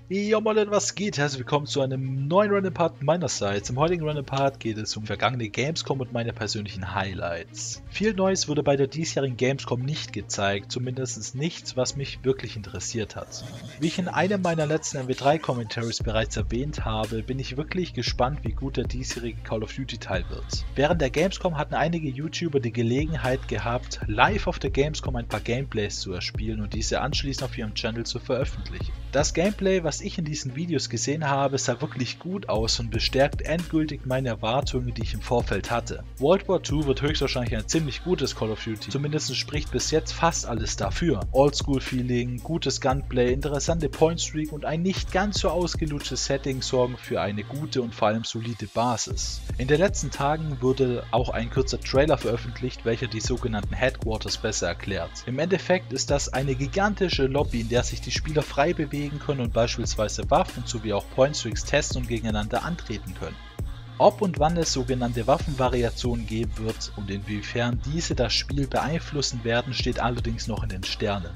Ja, Moin, was geht? Herzlich willkommen zu einem neuen Random Part meinerseits. Im heutigen Random Part geht es um vergangene Gamescom und meine persönlichen Highlights. Viel Neues wurde bei der diesjährigen Gamescom nicht gezeigt, zumindest nichts, was mich wirklich interessiert hat. Wie ich in einem meiner letzten MW3-Commentaries bereits erwähnt habe, bin ich wirklich gespannt, wie gut der diesjährige Call of Duty Teil wird. Während der Gamescom hatten einige YouTuber die Gelegenheit gehabt, live auf der Gamescom ein paar Gameplays zu erspielen und diese anschließend auf ihrem Channel zu veröffentlichen. Das Gameplay, was ich in diesen Videos gesehen habe, sah wirklich gut aus und bestärkt endgültig meine Erwartungen, die ich im Vorfeld hatte. World War II wird höchstwahrscheinlich ein ziemlich gutes Call of Duty, zumindest spricht bis jetzt fast alles dafür. Oldschool-Feeling, gutes Gunplay, interessante Pointstreak und ein nicht ganz so ausgelutschtes Setting sorgen für eine gute und vor allem solide Basis. In den letzten Tagen wurde auch ein kurzer Trailer veröffentlicht, welcher die sogenannten Headquarters besser erklärt. Im Endeffekt ist das eine gigantische Lobby, in der sich die Spieler frei bewegen können und beispielsweise Waffen sowie auch Pointstreaks testen und gegeneinander antreten können. Ob und wann es sogenannte Waffenvariationen geben wird und inwiefern diese das Spiel beeinflussen werden, steht allerdings noch in den Sternen.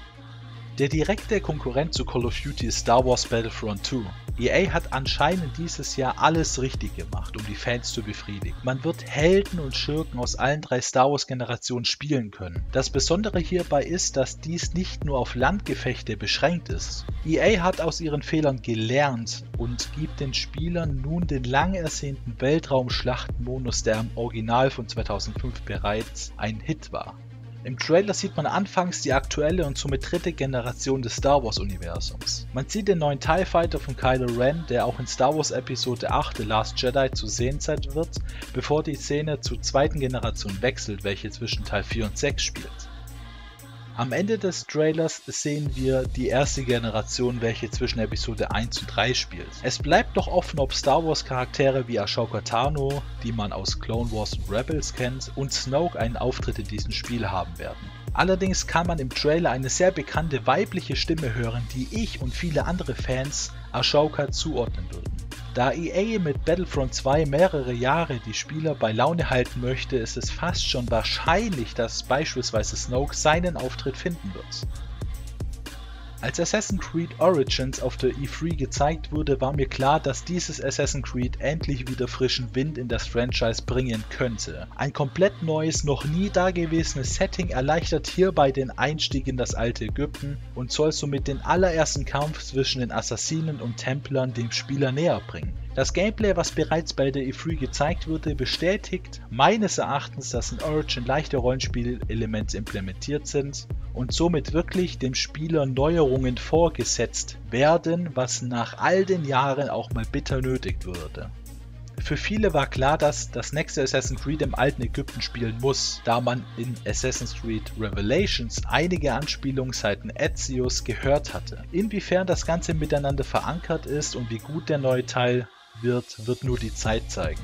Der direkte Konkurrent zu Call of Duty ist Star Wars Battlefront 2. EA hat anscheinend dieses Jahr alles richtig gemacht, um die Fans zu befriedigen. Man wird Helden und Schurken aus allen drei Star Wars Generationen spielen können. Das Besondere hierbei ist, dass dies nicht nur auf Landgefechte beschränkt ist. EA hat aus ihren Fehlern gelernt und gibt den Spielern nun den lang ersehnten Weltraumschlachten-Modus, der im Original von 2005 bereits ein Hit war. Im Trailer sieht man anfangs die aktuelle und somit dritte Generation des Star Wars Universums. Man sieht den neuen TIE Fighter von Kylo Ren, der auch in Star Wars Episode 8 The Last Jedi zu sehen sein wird, bevor die Szene zur zweiten Generation wechselt, welche zwischen Teil 4 und 6 spielt. Am Ende des Trailers sehen wir die erste Generation, welche zwischen Episode 1 und 3 spielt. Es bleibt noch offen, ob Star Wars Charaktere wie Ahsoka Tano, die man aus Clone Wars und Rebels kennt, und Snoke einen Auftritt in diesem Spiel haben werden. Allerdings kann man im Trailer eine sehr bekannte weibliche Stimme hören, die ich und viele andere Fans Ahsoka zuordnen würden. Da EA mit Battlefront 2 mehrere Jahre die Spieler bei Laune halten möchte, ist es fast schon wahrscheinlich, dass beispielsweise Snoke seinen Auftritt finden wird. Als Assassin's Creed Origins auf der E3 gezeigt wurde, war mir klar, dass dieses Assassin's Creed endlich wieder frischen Wind in das Franchise bringen könnte. Ein komplett neues, noch nie dagewesenes Setting erleichtert hierbei den Einstieg in das alte Ägypten und soll somit den allerersten Kampf zwischen den Assassinen und Templern dem Spieler näher bringen. Das Gameplay, was bereits bei der E3 gezeigt wurde, bestätigt meines Erachtens, dass in Origin leichte Rollenspielelemente implementiert sind und somit wirklich dem Spieler Neuerungen vorgesetzt werden, was nach all den Jahren auch mal bitter nötig würde. Für viele war klar, dass das nächste Assassin's Creed im alten Ägypten spielen muss, da man in Assassin's Creed Revelations einige Anspielungen seitens Ezio's gehört hatte. Inwiefern das Ganze miteinander verankert ist und wie gut der neue Teil wird nur die Zeit zeigen.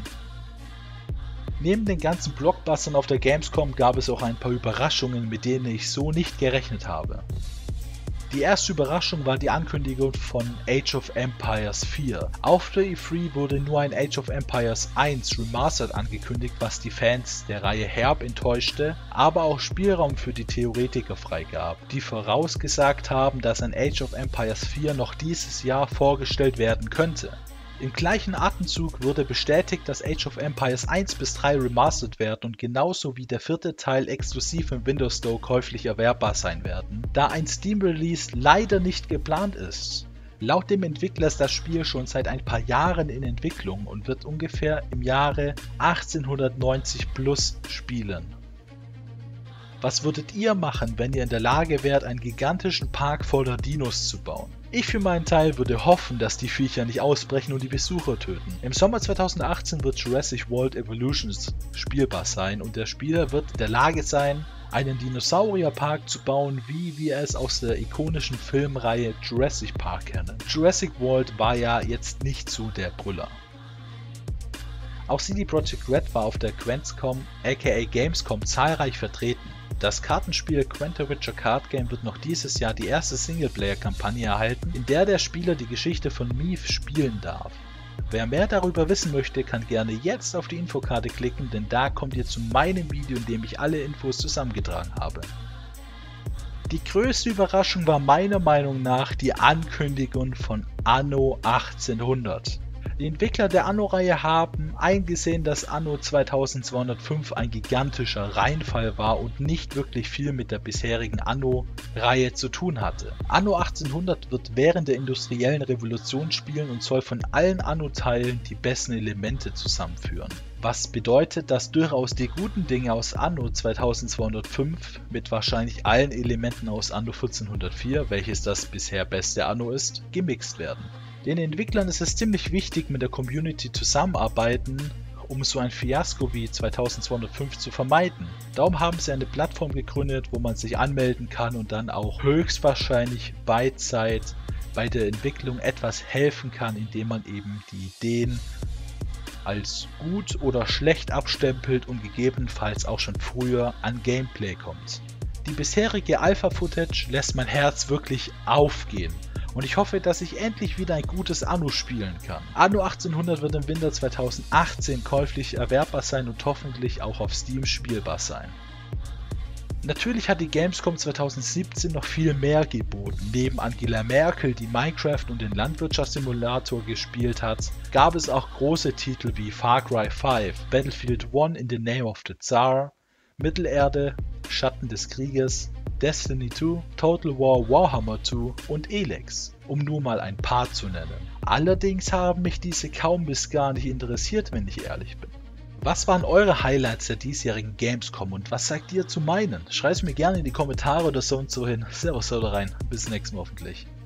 Neben den ganzen Blockbustern auf der Gamescom gab es auch ein paar Überraschungen, mit denen ich so nicht gerechnet habe. Die erste Überraschung war die Ankündigung von Age of Empires 4. Auf der E3 wurde nur ein Age of Empires 1 Remastered angekündigt, was die Fans der Reihe herb enttäuschte, aber auch Spielraum für die Theoretiker freigab, die vorausgesagt haben, dass ein Age of Empires 4 noch dieses Jahr vorgestellt werden könnte. Im gleichen Atemzug wurde bestätigt, dass Age of Empires 1 bis 3 remastered werden und genauso wie der vierte Teil exklusiv im Windows Store käuflich erwerbbar sein werden, da ein Steam-Release leider nicht geplant ist. Laut dem Entwickler ist das Spiel schon seit ein paar Jahren in Entwicklung und wird ungefähr im Jahre 1890 plus spielen. Was würdet ihr machen, wenn ihr in der Lage wärt, einen gigantischen Park voller Dinos zu bauen? Ich für meinen Teil würde hoffen, dass die Viecher nicht ausbrechen und die Besucher töten. Im Sommer 2018 wird Jurassic World Evolutions spielbar sein und der Spieler wird in der Lage sein, einen Dinosaurierpark zu bauen, wie wir es aus der ikonischen Filmreihe Jurassic Park kennen. Jurassic World war ja jetzt nicht so der Brüller. Auch CD Projekt Red war auf der Gamescom aka Gamescom zahlreich vertreten. Das Kartenspiel Quenta Witcher Card Game wird noch dieses Jahr die erste Singleplayer-Kampagne erhalten, in der der Spieler die Geschichte von Meve spielen darf. Wer mehr darüber wissen möchte, kann gerne jetzt auf die Infokarte klicken, denn da kommt ihr zu meinem Video, in dem ich alle Infos zusammengetragen habe. Die größte Überraschung war meiner Meinung nach die Ankündigung von Anno 1800. Die Entwickler der Anno-Reihe haben eingesehen, dass Anno 2205 ein gigantischer Reinfall war und nicht wirklich viel mit der bisherigen Anno-Reihe zu tun hatte. Anno 1800 wird während der industriellen Revolution spielen und soll von allen Anno-Teilen die besten Elemente zusammenführen. Was bedeutet, dass durchaus die guten Dinge aus Anno 2205 mit wahrscheinlich allen Elementen aus Anno 1404, welches das bisher beste Anno ist, gemixt werden. Den Entwicklern ist es ziemlich wichtig, mit der Community zusammenarbeiten, um so ein Fiasko wie 2205 zu vermeiden. Darum haben sie eine Plattform gegründet, wo man sich anmelden kann und dann auch höchstwahrscheinlich bei der Entwicklung etwas helfen kann, indem man eben die Ideen als gut oder schlecht abstempelt und gegebenenfalls auch schon früher an Gameplay kommt. Die bisherige Alpha-Footage lässt mein Herz wirklich aufgehen. Und ich hoffe, dass ich endlich wieder ein gutes Anno spielen kann. Anno 1800 wird im Winter 2018 käuflich erwerbbar sein und hoffentlich auch auf Steam spielbar sein. Natürlich hat die Gamescom 2017 noch viel mehr geboten. Neben Angela Merkel, die Minecraft und den Landwirtschaftssimulator gespielt hat, gab es auch große Titel wie Far Cry 5, Battlefield 1 in the Name of the Tsar, Mittelerde, Schatten des Krieges, Destiny 2, Total War Warhammer 2 und Elex, um nur mal ein paar zu nennen. Allerdings haben mich diese kaum bis gar nicht interessiert, wenn ich ehrlich bin. Was waren eure Highlights der diesjährigen Gamescom und was sagt ihr zu meinen? Schreibt es mir gerne in die Kommentare oder so und so hin. Servus, haut rein. Bis zum nächsten Mal hoffentlich.